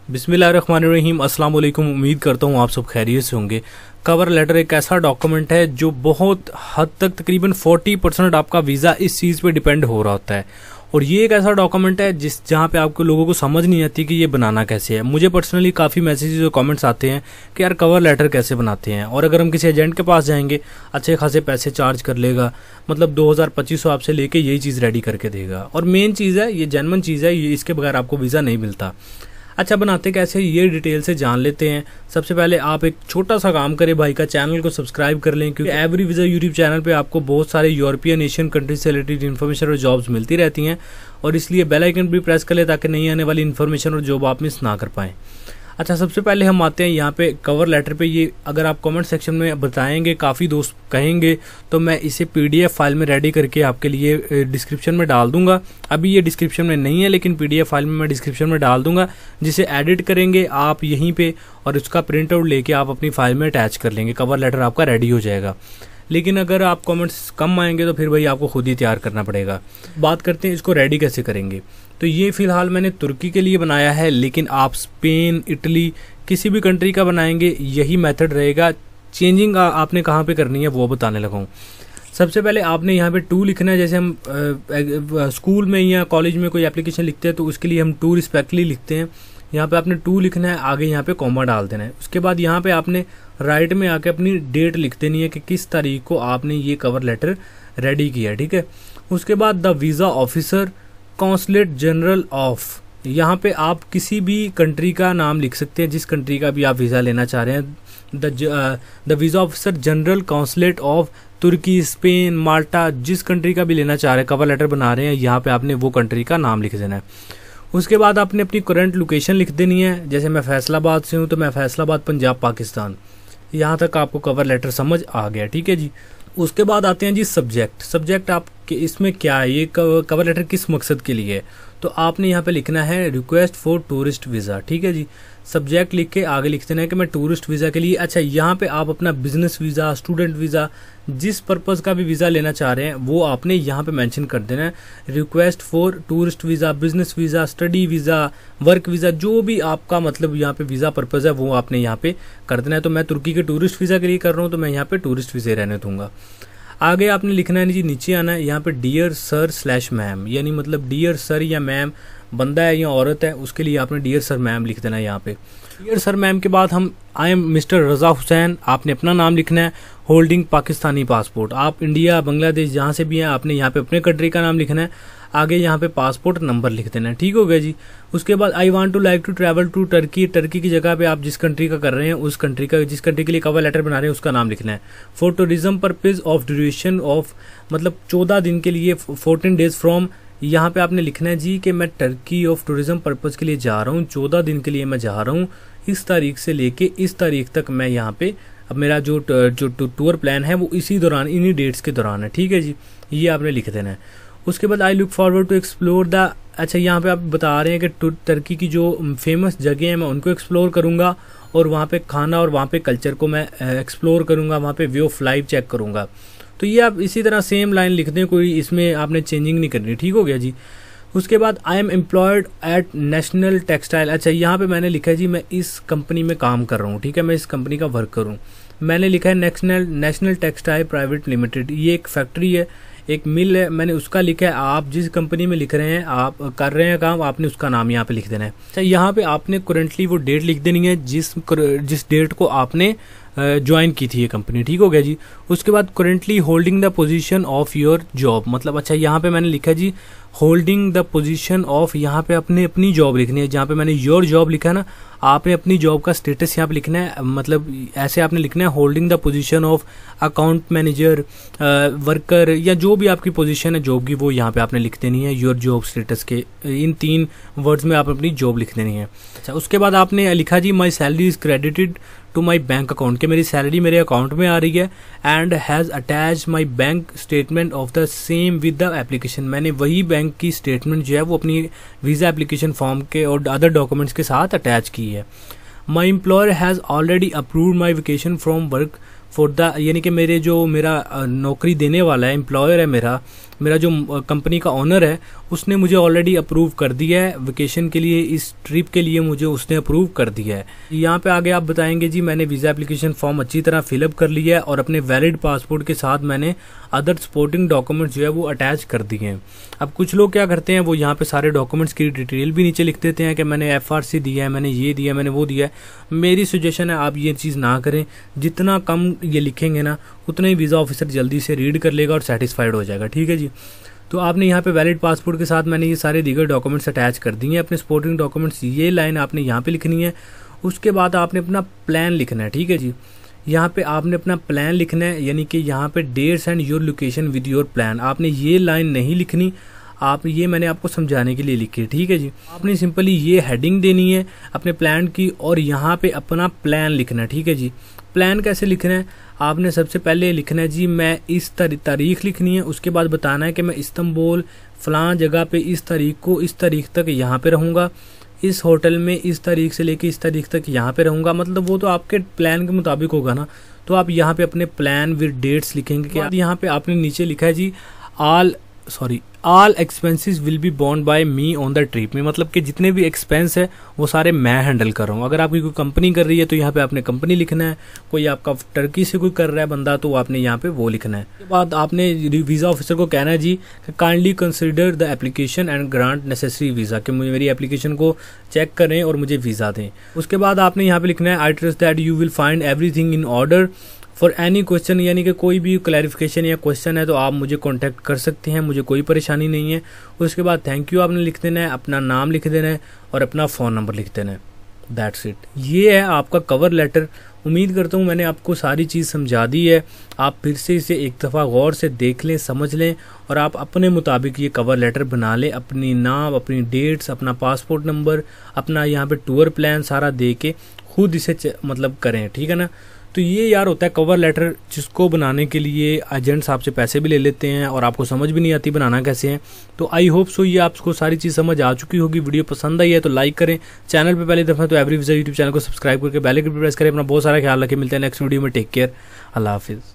बिस्मिल्लाहिर्रहमानिर्रहीम, अस्सलाम वालेकुम। उम्मीद करता हूँ आप सब खैरियत से होंगे। कवर लेटर एक ऐसा डॉक्यूमेंट है जो बहुत हद तक तकरीबन 40% आपका वीज़ा इस चीज़ पे डिपेंड हो रहा होता है। और ये एक ऐसा डॉक्यूमेंट है जहाँ पे आपको लोगों को समझ नहीं आती कि ये बनाना कैसे है। मुझे पर्सनली काफ़ी मैसेजेस और कमेंट्स आते हैं कि यार कवर लेटर कैसे बनाते हैं, और अगर हम किसी एजेंट के पास जाएंगे अच्छे खासे पैसे चार्ज कर लेगा, मतलब 2000-2500 आपसे लेके यही चीज़ रेडी करके देगा। और मेन चीज़ है, ये जेन्युइन चीज़ है, ये इसके बगैर आपको वीज़ा नहीं मिलता। अच्छा, बनाते कैसे ये डिटेल से जान लेते हैं। सबसे पहले आप एक छोटा सा काम करें, भाई का चैनल को सब्सक्राइब कर लें, क्योंकि एवरी वीज़ा यूट्यूब चैनल पे आपको बहुत सारे यूरोपियन एशियन कंट्रीज से रिलेटेड इन्फॉर्मेशन और जॉब्स मिलती रहती हैं, और इसलिए बेल आइकन भी प्रेस कर ले ताकि नई आने वाली इन्फॉर्मेशन और जॉब आप मिस ना कर पाएँ। अच्छा, सबसे पहले हम आते हैं यहाँ पे कवर लेटर पे। ये अगर आप कमेंट सेक्शन में बताएंगे, काफ़ी दोस्त कहेंगे, तो मैं इसे पीडीएफ फाइल में रेडी करके आपके लिए डिस्क्रिप्शन में डाल दूंगा। अभी ये डिस्क्रिप्शन में नहीं है, लेकिन पीडीएफ फाइल में मैं डिस्क्रिप्शन में डाल दूंगा, जिसे एडिट करेंगे आप यहीं पे और उसका प्रिंट आउट लेके आप अपनी फाइल में अटैच कर लेंगे। कवर लेटर आपका रेडी हो जाएगा। लेकिन अगर आप कमेंट्स कम आएंगे तो फिर भाई आपको खुद ही तैयार करना पड़ेगा। बात करते हैं इसको रेडी कैसे करेंगे। तो ये फ़िलहाल मैंने तुर्की के लिए बनाया है, लेकिन आप स्पेन, इटली, किसी भी कंट्री का बनाएंगे यही मेथड रहेगा। चेंजिंग आपने कहाँ पे करनी है वो बताने लगा हूँ। सबसे पहले आपने यहाँ पे टू लिखना है। जैसे हम स्कूल में या कॉलेज में कोई एप्लीकेशन लिखते हैं तो उसके लिए हम टू रिस्पेक्टली लिखते हैं। यहाँ पे आपने टू लिखना है, आगे यहाँ पे कॉमा डाल देना है। उसके बाद यहाँ पे आपने राइट में आके अपनी डेट लिख देनी है कि किस तारीख को आपने ये कवर लेटर रेडी किया, ठीक है। उसके बाद the visa officer consulate general of, यहाँ पे आप किसी भी कंट्री का नाम लिख सकते हैं, जिस कंट्री का भी आप वीज़ा लेना चाह रहे हैं। The visa officer general consulate of Turkey, Spain, Malta, जिस कंट्री का भी लेना चाह रहे हैं, कवर लेटर बना रहे हैं, यहाँ पे आपने वो कंट्री का नाम लिख देना है। उसके बाद आपने अपनी करंट लोकेशन लिख देनी है। जैसे मैं फैसलाबाद से हूँ तो मैं फैसलाबाद, पंजाब, पाकिस्तान। यहाँ तक आपको कवर लेटर समझ आ गया, ठीक है जी। उसके बाद आते हैं जी सब्जेक्ट। सब्जेक्ट आपके इसमें क्या है, ये कवर लेटर किस मकसद के लिए है, तो आपने यहाँ पे लिखना है रिक्वेस्ट फॉर टूरिस्ट वीज़ा, ठीक है जी। सब्जेक्ट लिख के आगे लिख देना है कि मैं टूरिस्ट वीज़ा के लिए। अच्छा, यहाँ पे आप अपना बिजनेस वीज़ा, स्टूडेंट वीज़ा, जिस पर्पज़ का भी वीज़ा लेना चाह रहे हैं वो आपने यहाँ पे मेंशन कर देना है। Request for tourist visa, business visa, study visa, work visa, जो भी आपका मतलब यहाँ पे वीज़ा पर्पज़ है वो आपने यहाँ पे कर देना है। तो मैं तुर्की के टूरिस्ट वीज़ा के लिए कर रहा हूँ तो मैं यहाँ पे टूरिस्ट वीज़े रहने दूंगा। आगे आपने लिखना है जी, नीचे आना है, यहाँ पे डियर सर स्लैश मैम, यानी मतलब डियर सर या मैम, बंदा है या औरत है, उसके लिए आपने डियर सर मैम लिख देना है। यहाँ पे डियर सर मैम के बाद हम I am mister Raza Hussain, आपने अपना नाम लिखना है। होल्डिंग पाकिस्तानी पासपोर्ट, आप इंडिया, बांग्लादेश जहाँ से भी हैं आपने यहाँ पे अपने कंट्री का नाम लिखना है। आगे यहाँ पे पासपोर्ट नंबर लिख देना है, ठीक हो गया जी। उसके बाद I want to like to travel to Turkey, Turkey की जगह पे आप जिस कंट्री का कर रहे हैं उस कंट्री का, जिस कंट्री के लिए कवर लेटर बना रहे हैं उसका नाम लिखना है। For tourism purpose of duration of, मतलब 14 दिन के लिए, 14 डेज फ्रॉम, यहाँ पे आपने लिखना है जी कि मैं टर्की ऑफ टूरिज्म पर्पज़ के लिए जा रहा हूँ, 14 दिन के लिए मैं जा रहा हूँ, इस तारीख से लेके इस तारीख तक मैं यहाँ पे, अब मेरा जो टूर प्लान है वो इसी दौरान, इन्हीं डेट्स के दौरान है, ठीक है जी। ये आपने लिख देना है। उसके बाद I look forward to explore the, अच्छा यहाँ पे आप बता रहे हैं कि टर्की की जो फेमस जगह हैं मैं उनको एक्सप्लोर करूँगा, और वहाँ पे खाना और वहाँ पे कल्चर को मैं एक्सप्लोर करूँगा, वहाँ पे व्यू ऑफ लाइफ चेक करूँगा। तो ये आप इसी तरह सेम लाइन लिख दें, कोई इसमें आपने चेंजिंग नहीं करनी, ठीक हो गया जी। उसके बाद I am employed at national textile, अच्छा यहाँ पे मैंने लिखा है जी मैं इस कंपनी में काम कर रहा हूँ, ठीक है, मैं इस कंपनी का वर्क करूँ। मैंने लिखा है नेशनल टेक्सटाइल प्राइवेट लिमिटेड, ये एक फैक्ट्री है, एक मिल है, मैंने उसका लिखा है। आप जिस कंपनी में लिख रहे हैं, आप कर रहे हैं काम, आपने उसका नाम यहाँ पे लिख देना है। अच्छा, यहाँ पे आपने करेंटली वो डेट लिख देनी है जिस डेट को आपने ज्वाइन की थी ये कंपनी, ठीक हो गया जी। उसके बाद currently holding the position of your job, मतलब अच्छा यहाँ पे मैंने लिखा जी होल्डिंग द पोजीशन ऑफ, यहाँ पे अपने अपनी जॉब लिखनी है। जहाँ पे मैंने योर जॉब लिखा है ना, आपने अपनी जॉब का स्टेटस यहाँ पे लिखना है, मतलब ऐसे आपने लिखना है holding the position of account manager, worker, या जो भी आपकी पोजीशन है जॉब की वो यहाँ पे आपने लिख देनी है। योर जॉब स्टेटस के इन 3 वर्ड्स में आप अपनी जॉब लिख देनी है। अच्छा, उसके बाद आपने लिखा जी my salary is credited to my bank account, के मेरी सैलरी मेरे अकाउंट में आ रही है, and has attach my bank statement of the same with the application, मैंने वही बैंक की स्टेटमेंट जो है वो अपनी वीज़ा एप्लीकेशन फॉर्म के और अदर डॉक्यूमेंट्स के साथ अटैच की है। My employer has already approved my vacation from work for the, यानी कि मेरा नौकरी देने वाला है, एम्प्लॉयर है मेरा, मेरा जो कंपनी का ओनर है उसने मुझे ऑलरेडी अप्रूव कर दिया है वेकेशन के लिए, इस ट्रिप के लिए मुझे उसने अप्रूव कर दिया है। यहाँ पे आगे आप बताएंगे जी मैंने वीज़ा एप्लीकेशन फॉर्म अच्छी तरह फिलअप कर लिया है और अपने वैलिड पासपोर्ट के साथ मैंने अदर सपोर्टिंग डॉक्यूमेंट्स जो है वो अटैच कर दिए हैं। अब कुछ लोग क्या करते हैं, वो यहाँ पे सारे डॉक्यूमेंट्स की डिटेल भी नीचे लिख देते हैं कि मैंने FRC दिया है, मैंने ये दिया, मैंने वो दिया है। मेरी सजेशन है आप ये चीज़ ना करें, जितना कम ये लिखेंगे ना उतना ही वीज़ा ऑफिसर जल्दी से रीड कर लेगा और सेटिस्फाइड हो जाएगा। ठीक है जी। तो आपने यहाँ पे वैलिड पासपोर्ट के साथ मैंने ये सारे दीगर डॉक्यूमेंट्स अटैच कर दिए हैं। अपने सपोर्टिंग डॉक्यूमेंट्स ये लाइन आपने यहाँ पे लिखनी है। उसके बाद आपने अपना प्लान लिखना है। ठीक है जी। यहाँ पे आपने अपना प्लान लिखना है, यानी कि यहाँ पे dates and your location with your plan. आपने ये लाइन नहीं लिखनी, आप ये मैंने आपको समझाने के लिए लिखी है। ठीक है जी। आपने सिंपली ये हेडिंग देनी है अपने प्लान की और यहाँ पे अपना प्लान लिखना है। ठीक है जी। प्लान कैसे लिखना है, आपने सबसे पहले लिखना है जी मैं इस तारीख लिखनी है। उसके बाद बताना है कि मैं इस्तांबुल फलां जगह पे इस तारीख को इस तारीख तक यहाँ पे रहूँगा, इस होटल में इस तारीख से लेके इस तारीख तक यहाँ पे रहूँगा। मतलब वो तो आपके प्लान के मुताबिक होगा ना। तो आप यहाँ पे अपने प्लान विद डेट्स लिखेंगे कि यहाँ पे आपने नीचे लिखा है जी all expenses will be borne by me on the trip में, मतलब कि जितने भी एक्सपेंस है वो सारे मैं हैंडल कर रहा हूँ। अगर आपकी कोई कंपनी कर रही है तो यहाँ पे आपने कंपनी लिखना है, कोई आपका टर्की से कोई कर रहा है बंदा तो आपने यहाँ पे वो लिखना है। उसके बाद आपने वीज़ा ऑफिसर को कहना है जी kindly consider the application and grant necessary visa, कि मुझे मेरी एप्लीकेशन को चेक करें और मुझे वीज़ा दें। उसके बाद आपने यहाँ पे लिखना है I trust that you will find everything in order for any question, यानी कि कोई भी क्लैरिफिकेशन या क्वेश्चन है तो आप मुझे कांटेक्ट कर सकते हैं, मुझे कोई परेशानी नहीं है। उसके बाद थैंक यू आपने लिख देना है, अपना नाम लिख देना है और अपना फ़ोन नंबर लिख देना है। That's it. ये है आपका कवर लेटर। उम्मीद करता हूँ मैंने आपको सारी चीज़ समझा दी है। आप फिर से इसे एक दफ़ा गौर से देख लें, समझ लें और आप अपने मुताबिक ये कवर लेटर बना लें। अपनी नाम, अपनी डेट्स, अपना पासपोर्ट नंबर, अपना यहाँ पे टूर प्लान सारा दे के खुद इसे मतलब करें। ठीक है ना। तो ये यार होता है कवर लेटर, जिसको बनाने के लिए एजेंट्स आपसे पैसे भी ले लेते हैं और आपको समझ भी नहीं आती बनाना कैसे है। तो आई होप सो ये आपको सारी चीज़ समझ आ चुकी होगी। वीडियो पसंद आई है तो लाइक करें, चैनल पे पहली दफ़ा तो एवरी वीज़ा यूट्यूब चैनल को सब्सक्राइब करके बेल आइकन प्रेस करें। अपना बहुत सारा ख्याल रखें। मिलते हैं नेक्स्ट वीडियो में। Take care. अल्लाह हाफिज़।